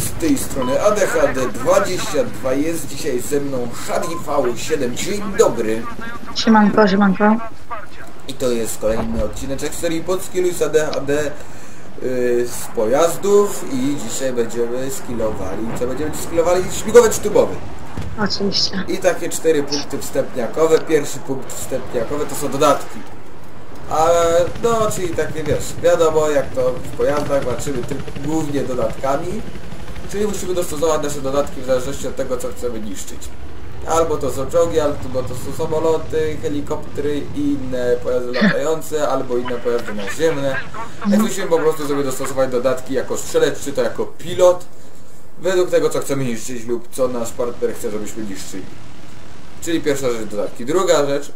z tej strony ADHD22, jest dzisiaj ze mną HDV7. Dzień dobry. Siemanko, siemanko. I to jest kolejny odcineczek serii Podskilluj z ADHD z pojazdów i dzisiaj będziemy skillowali, co będziemy skillowali? Śmigłowiec tubowy. Oczywiście. I takie 4 punkty wstępniakowe. Pierwszy punkt wstępniakowy to są dodatki. Ale no, czyli takie wiesz, wiadomo jak to w pojazdach walczymy głównie dodatkami. Czyli musimy dostosować nasze dodatki w zależności od tego, co chcemy niszczyć. Albo to są czołgi, albo to są samoloty, helikoptery i inne pojazdy latające, albo inne pojazdy naziemne. Jak musimy po prostu sobie dostosować dodatki jako strzelec, czy to jako pilot, według tego, co chcemy niszczyć lub co nasz partner chce, żebyśmy niszczyli. Czyli pierwsza rzecz dodatki. Druga rzecz,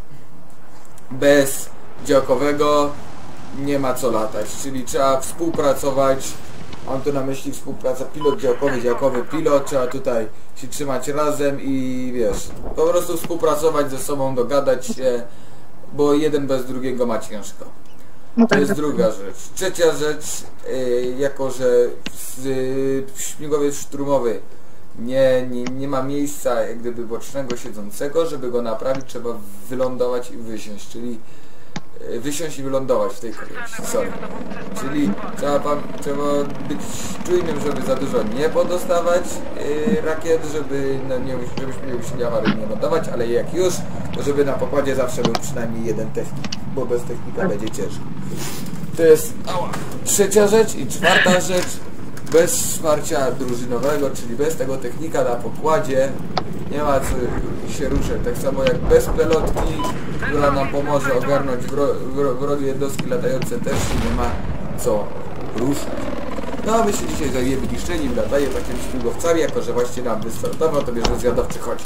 bez działkowego nie ma co latać, czyli trzeba współpracować. Mam tu na myśli współpraca pilot działkowy, działkowy pilot, trzeba tutaj się trzymać razem i wiesz, po prostu współpracować ze sobą, dogadać się, bo jeden bez drugiego ma ciężko. No To tak, jest tak. druga rzecz. Trzecia rzecz, jako że śmigłowiec szturmowy nie ma miejsca jak gdyby bocznego siedzącego, żeby go naprawić, trzeba wylądować i wysiąść, czyli wysiąść i wylądować w tej kolejności, sorry. Czyli trzeba być czujnym, żeby za dużo nie podostawać rakiet, żebyśmy nie musieli awaryjnie lądować, ale jak już, to żeby na pokładzie zawsze był przynajmniej jeden technik, bo bez technika będzie ciężko. To jest trzecia rzecz. I czwarta rzecz, bez wsparcia drużynowego, czyli bez tego technika na pokładzie nie ma co się ruszać. Tak samo jak bez pelotki, która nam pomoże ogarnąć wrogie jednostki latające, też się nie ma co ruszać. No a my się dzisiaj zajmiemy niszczeniem, lataniem takimi śmigłowcami, jako że właśnie nam wystartował, to bierze zwiadowczy, chodź.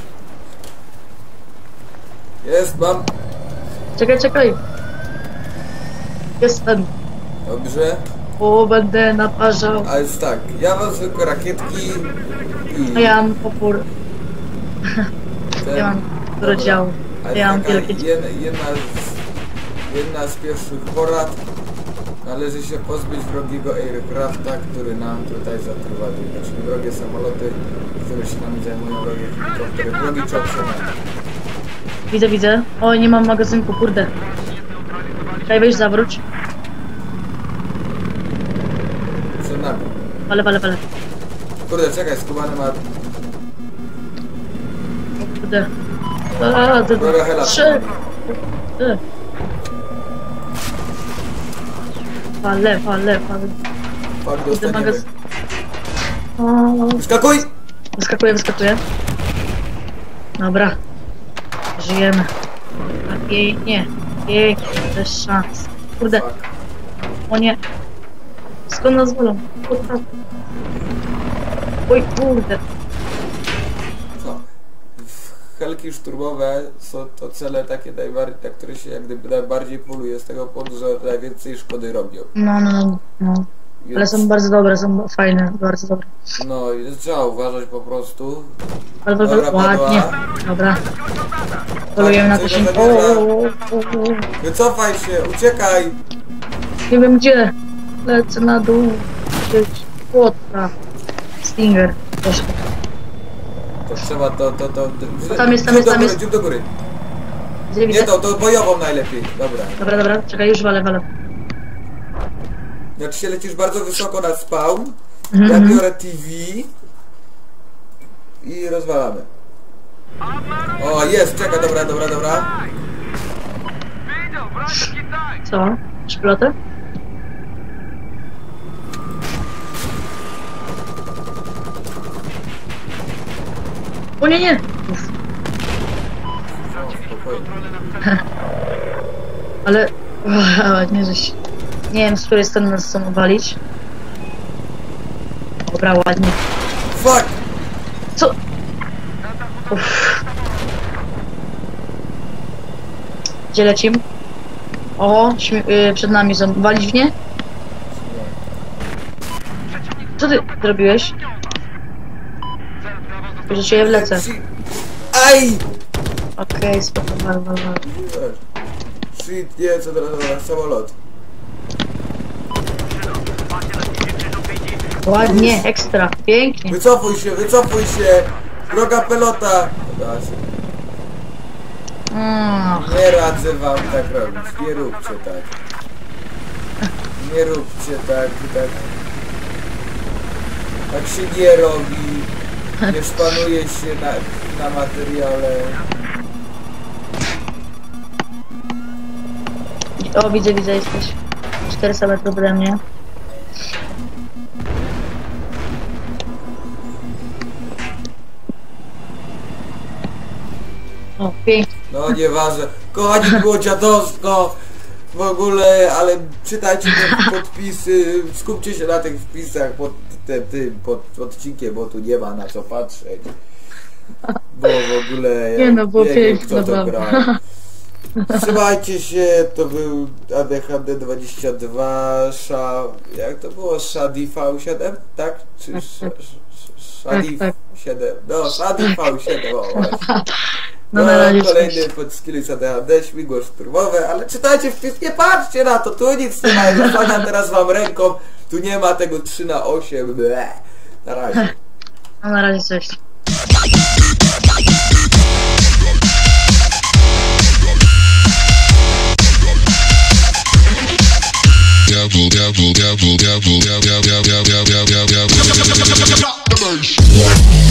Jest, mam. Czekaj. Jestem. Dobrze. O, będę naparzał. A jest tak, ja mam zwykłe rakietki i... A ja mam opór. Ja mam rozdział. Ale Ja mam taka wielkie... jedna z pierwszych porad, należy się pozbyć wrogiego aircrafta, który nam tutaj zatruwa, czyli wrogie samoloty, które się nami zajmują, wrogie helikoptery, wrogi czołg się nami. Widzę. O, nie mam magazynku, kurde. Czekaj, weź zawróć. Przed nami. Wale. Kurde, czekaj, skubany ma... Kurde. Wroga hela. 3. Wale. Pak Widzę dostaniemy. magazyn. Wyskakuj! Wyskakuję. Dobra. Żyjemy. Pięknie. Bez szans. Kurde. Fuck. O nie. Skąd nas wolą? Oj, kurde. Co? Helki szturmowe są to cele takie najbardziej, na które się jak gdyby najbardziej poluje z tego powodu, że najwięcej szkody robią. No. Więc, Ale są bardzo dobre, są fajne, bardzo dobre. no i trzeba uważać po prostu. Ale Dobra, ładnie. padła. Dobra. Polujemy na to się. Wycofaj się, uciekaj! Nie wiem gdzie. Lecę na dół. Płotka. Stinger. Proszę. To trzeba to... Tam jest. Dziób do góry. Gdzie Nie widzę? to bojową najlepiej. Dobra. Dobra. Czekaj, już walę. Jak się lecisz bardzo wysoko na spawn, Mhm. ja biorę TV i rozwalamy. O, jest, czekaj, dobra. Co? Szplotę? O nie! Uf. Spokojnie. Ale... ładnie, żeś... Nie wiem, z której strony nas chcą walić. Dobra, ładnie. Fuck! Co? Uff. Gdzie lecimy? O, przed nami są. Walić w nie? Co ty zrobiłeś? Że się wlecę. Aj! Okej, spoko, wal. Shit, nie, co teraz, samolot. Ładnie, ekstra, pięknie. Wycofuj się, wycofuj się! Droga pelota! Da się. Nie radzę wam tak robić, nie róbcie tak. Nie róbcie tak, tak. Tak się nie robi. Nie szpanuje się na materiale. O, widzę, jesteś 400 metrów ode mnie. O, pięknie. No nieważne. Kochani, było dziadowsko. W ogóle, ale czytajcie te podpisy. Skupcie się na tych wpisach pod odcinkiem, bo tu nie ma na co patrzeć. Bo w ogóle Nie no, było nie wiem, piękne, kto to naprawdę. grał. Trzymajcie się, to był ADHD 22 jak to było? Shadi V7, tak? Czy Shadi tak. 7? No, Shadi V7, o właśnie. No, na razie kolejny pod skills ADHD, śmigło szturmowe, ale czytajcie wpis, nie patrzcie na to, tu nic nie ma, zasłaniam teraz wam ręką, tu nie ma tego 3/8, bleh. Na razie. No, na razie, cześć. Double.